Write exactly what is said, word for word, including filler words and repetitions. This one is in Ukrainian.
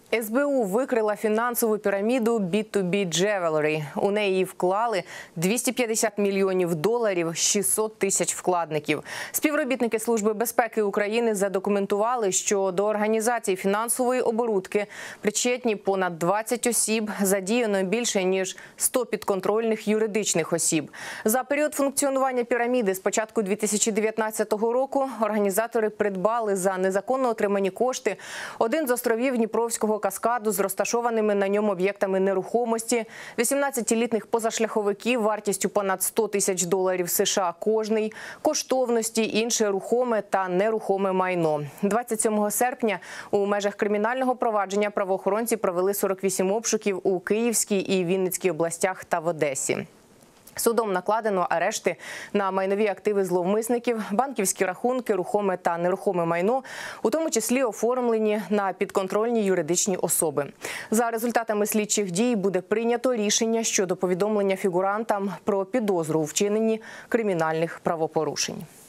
ес бе у викрила фінансову піраміду бі ту бі Jewelry. У неї вклали двісті п'ятдесят мільйонів доларів, шістсот тисяч вкладників. Співробітники Служби безпеки України задокументували, що до організації фінансової оборудки причетні понад двадцять осіб, задіяно більше ніж сто підконтрольних юридичних осіб. За період функціонування піраміди з початку дві тисячі дев'ятнадцятого року організатори придбали за незаконно отримані кошти один з островів Дніпровського Каскаду з розташованими на ньому об'єктами нерухомості, вісімнадцятилітніх позашляховиків вартістю понад сто тисяч доларів США кожний, коштовності, інше рухоме та нерухоме майно. двадцять сьомого серпня у межах кримінального провадження правоохоронці провели сорок вісім обшуків у Київській і Вінницькій областях та в Одесі. Судом накладено арешти на майнові активи зловмисників, банківські рахунки, рухоме та нерухоме майно, у тому числі оформлені на підконтрольні юридичні особи. За результатами слідчих дій буде прийнято рішення щодо повідомлення фігурантам про підозру у вчиненні кримінальних правопорушень.